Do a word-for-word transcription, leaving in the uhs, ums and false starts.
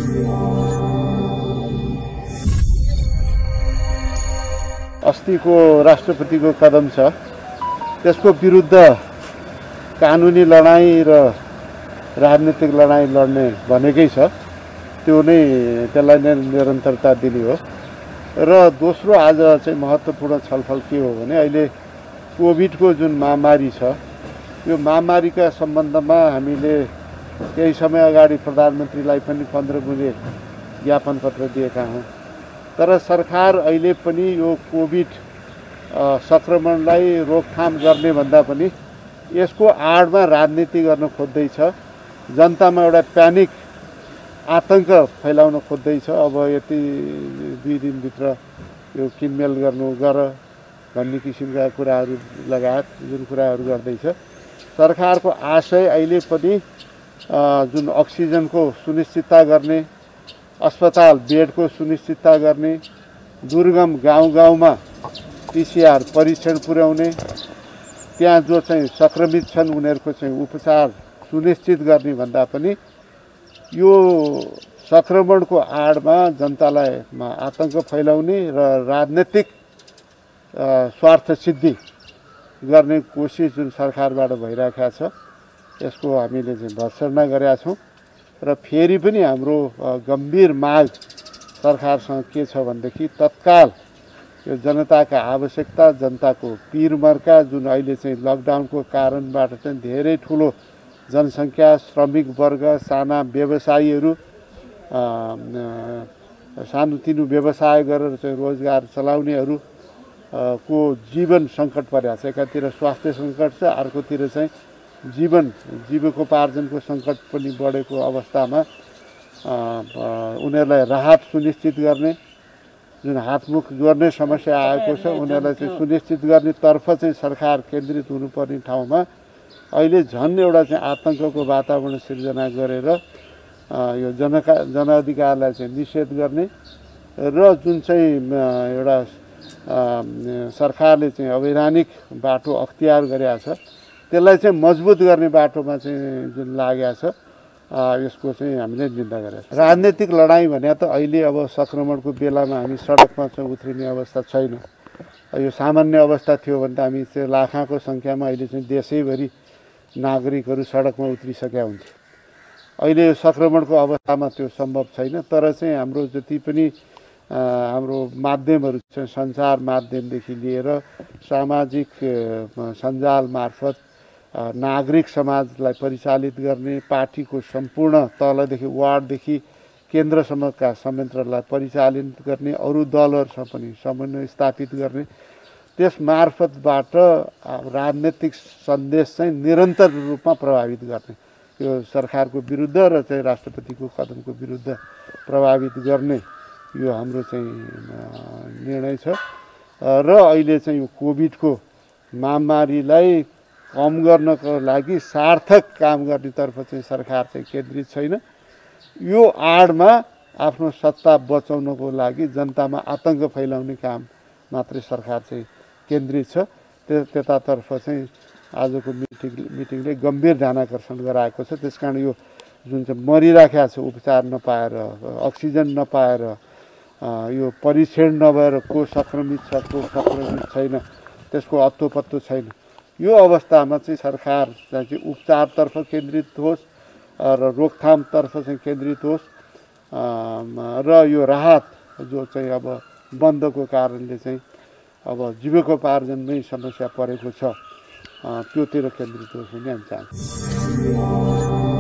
अस्तिको राष्ट्रपतिको कदम छ, त्यसको विरुद्ध कानुनी लडाईँ र राजनीतिक लडाईँ लड्ने भनेकै छ। त्यो नै त्यसलाई नै निरन्तरता दिने हो। र दोस्रो आज चाहिँ महत्त्वपूर्ण छलफल के हो भने अहिले कोभिडको जुन महामारी छ, यो महामारीका सम्बन्धमा हामीले केही समय अगाडि प्रधानमन्त्रीलाई पनि पन्ध्र बुँदे ज्ञापन पत्र दिएका हौँ। तर सरकार अहिले पनि यो कोभिड सङ्क्रमणलाई रोकथाम गर्ने भन्दा पनि यसको आडमा राजनीति गर्न खोज्दैछ। जनतामा एउटा प्यानिक आतंक फैलाउन खोज्दैछ। अब यति दुई दिनभित्र यो किनमेल गर्नु गर भन्ने किसिमका कुराहरू लगायत जुन कुराहरू गर्दैछ, सरकारको आशय अहिले पनि जुन अक्सिजनको सुनिश्चितता गर्ने, अस्पताल बेडको सुनिश्चितता गर्ने, दुर्गम गाउँ गाउँमा पीसीआर परीक्षण पुर्याउने, त्यहाँ जो चाहिँ सङ्क्रमित छन् उनीहरूको चाहिँ उपचार सुनिश्चित गर्ने भन्दा पनि यो सङ्क्रमणको आडमा जनतालाई आतंक फैलाउने र राजनीतिक स्वार्थ सिद्धि गर्ने कोसिस जुन सरकारबाट भइरहेको छ, यसको हामीले चाहिँ भर्त्सना गरेका छौँ। र फेरि पनि हाम्रो गम्भीर माग सरकारसँग के छ भनेदेखि तत्काल यो जनताका आवश्यकता, जनताको पिरमर्का जुन अहिले चाहिँ लकडाउनको कारणबाट चाहिँ धेरै ठुलो जनसङ्ख्या, श्रमिक वर्ग, साना व्यवसायीहरू, सानोतिनो व्यवसाय गरेर चाहिँ रोजगार चलाउनेहरू को जीवन सङ्कट परेको छ। एकातिर स्वास्थ्य सङ्कट छ, अर्कोतिर चाहिँ जीवन जीविकोपार्जनको सङ्कट पनि बढेको अवस्थामा उनीहरूलाई राहत सुनिश्चित गर्ने, जुन हातमुख जोड्ने समस्या आएको छ उनीहरूलाई चाहिँ सुनिश्चित गर्नेतर्फ चाहिँ सरकार केन्द्रित हुनुपर्ने ठाउँमा अहिले झन् एउटा चाहिँ आतङ्कको वातावरण सिर्जना गरेर यो जनका जनअधिकारलाई चाहिँ निषेध गर्ने र जुन चाहिँ एउटा सरकारले चाहिँ अवैधानिक बाटो अख्तियार गरेका छ त्यसलाई चाहिँ मजबुत गर्ने बाटोमा चाहिँ जुन लागेको छ, यसको चाहिँ हामीले निन्दा गरेका छौँ। राजनीतिक लडाईँ भने त अहिले अब सङ्क्रमणको बेलामा हामी सडकमा चाहिँ उत्रिने अवस्था छैन। यो सामान्य अवस्था थियो भने त हामी चाहिँ लाखौँको सङ्ख्यामा अहिले चाहिँ देशैभरि नागरिकहरू सडकमा उत्रिसकेका हुन्थ्यो। अहिले यो सङ्क्रमणको अवस्थामा त्यो सम्भव छैन। तर चाहिँ हाम्रो जति पनि हाम्रो माध्यमहरू चाहिँ सञ्चार माध्यमदेखि लिएर सामाजिक सञ्जाल मार्फत नागरिक समाजलाई परिचालित गर्ने, पार्टीको सम्पूर्ण तलदेखि वार्डदेखि केन्द्रसम्मका संयन्त्रलाई परिचालित गर्ने, अरू दलहरूसँग पनि समन्वय स्थापित गर्ने, त्यस मार्फतबाट राजनीतिक सन्देश चाहिँ निरन्तर रूपमा प्रभावित गर्ने, यो सरकारको विरुद्ध र चाहिँ राष्ट्रपतिको कदमको विरुद्ध प्रभावित गर्ने यो हाम्रो चाहिँ निर्णय छ। र अहिले चाहिँ यो कोभिडको महामारीलाई कम गर्नको लागि सार्थक काम गर्नेतर्फ चाहिँ सरकार चाहिँ केन्द्रित छैन। यो आडमा आफ्नो सत्ता बचाउनको लागि जनतामा आतंक फैलाउने काम मात्रै सरकार चाहिँ केन्द्रित छ। त्यतातर्फ चाहिँ आजको मिटिङ मिटिङले गम्भीर ध्यानाकर्षण गराएको छ। त्यसकारण यो जुन चाहिँ मरिराखेको छ, उपचार नपाएर, अक्सिजन नपाएर, यो परीक्षण नभएर को सङ्क्रमित छ को सङ्क्रमित छैन त्यसको अत्तो पत्तो छैन, यो अवस्थामा चाहिँ सरकार चाहिँ उपचारतर्फ केन्द्रित होस् र रोकथामतर्फ चाहिँ केन्द्रित होस् र यो राहत जो चाहिँ अब बन्दको कारणले चाहिँ अब जीविकोपार्जनमै समस्या परेको छ त्योतिर केन्द्रित होस् भन्ने हामी चाहन्छौँ।